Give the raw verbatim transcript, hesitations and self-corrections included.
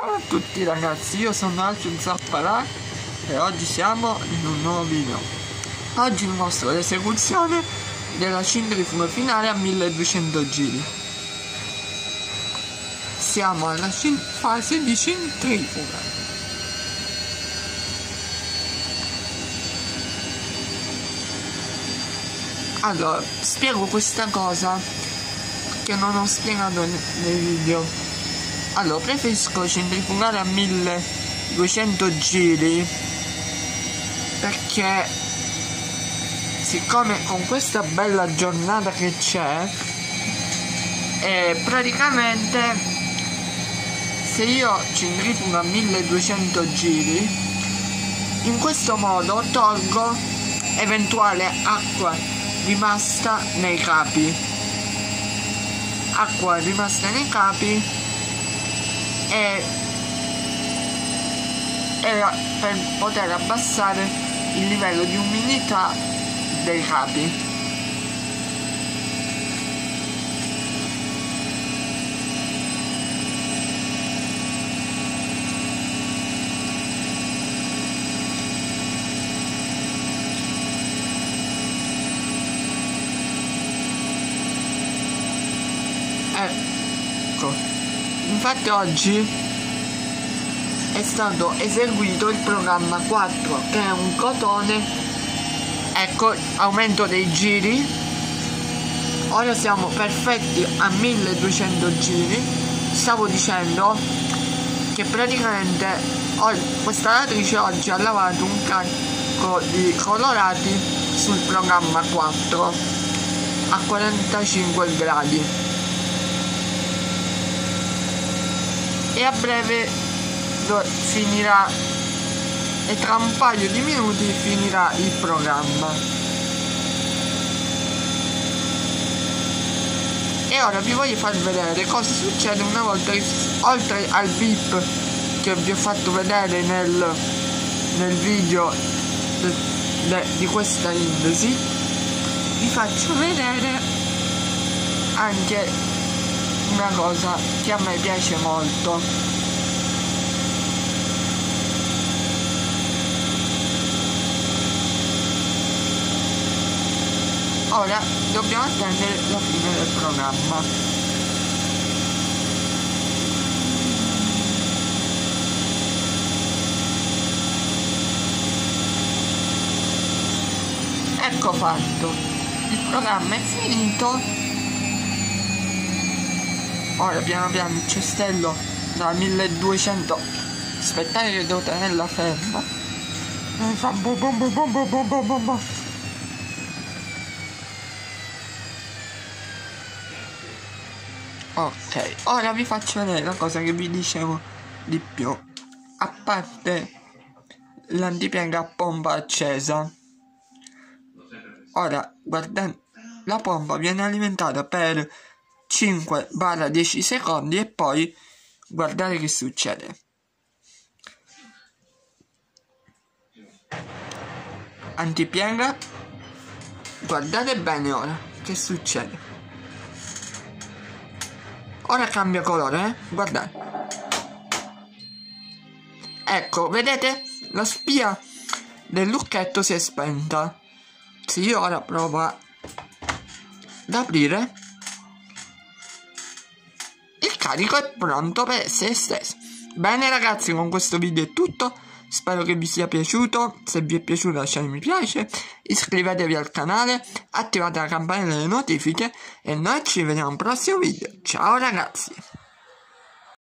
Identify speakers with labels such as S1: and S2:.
S1: Ciao a tutti ragazzi, io sono Alfio Zappalà e oggi siamo in un nuovo video. Oggi vi mostro l'esecuzione della centrifuga finale a milleduecento giri. Siamo alla fase di centrifuga. Allora, spiego questa cosa che non ho spiegato nei video. Allora, preferisco centrifugare a milleduecento giri perché siccome con questa bella giornata che c'è, eh, praticamente se io centrifugo a milleduecento giri, in questo modo tolgo eventuale acqua rimasta nei capi acqua rimasta nei capi e, e per poter abbassare il livello di umidità dei capi. Ecco, infatti oggi è stato eseguito il programma quattro, che è un cotone. Ecco, aumento dei giri. Ora siamo perfetti a milleduecento giri. Stavo dicendo che praticamente questa lavatrice oggi ha lavato un carico di colorati sul programma quattro a quarantacinque gradi. E a breve finirà, e tra un paio di minuti finirà il programma. E ora vi voglio far vedere cosa succede una volta che, oltre al beep che vi ho fatto vedere nel, nel video de, de, di questa indesi, vi faccio vedere anche una cosa che a me piace molto. Ora dobbiamo attendere la fine del programma. Ecco fatto, il programma è finito. Ora piano piano il cestello da milleduecento, aspettate che devo tenerla ferma, e fa bom bom bom bom bom bom bom bom. Ok, ora vi faccio vedere la cosa che vi dicevo di più. A parte l'antipiega a pompa accesa, ora guardate, la pompa viene alimentata per cinque dieci secondi e poi guardate che succede. Antipiega, guardate bene ora che succede. Ora cambia colore, eh? Guardate. Ecco, vedete? La spia del lucchetto si è spenta. Se io ora provo ad aprire, il carico è pronto per essere esteso. Bene ragazzi, con questo video è tutto. Spero che vi sia piaciuto. Se vi è piaciuto lasciate mi piace, iscrivetevi al canale, attivate la campanella delle notifiche e noi ci vediamo al prossimo video. Ciao ragazzi.